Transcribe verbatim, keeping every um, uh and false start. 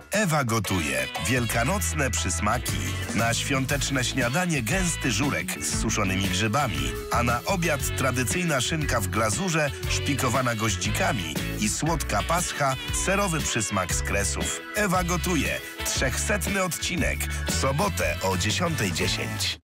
Ewa gotuje. Wielkanocne przysmaki. Na świąteczne śniadanie gęsty żurek z suszonymi grzybami, a na obiad tradycyjna szynka w glazurze szpikowana goździkami i słodka pascha, serowy przysmak z Kresów. Ewa gotuje. Trzechsetny odcinek. W sobotę o dziesiątej dziesięć.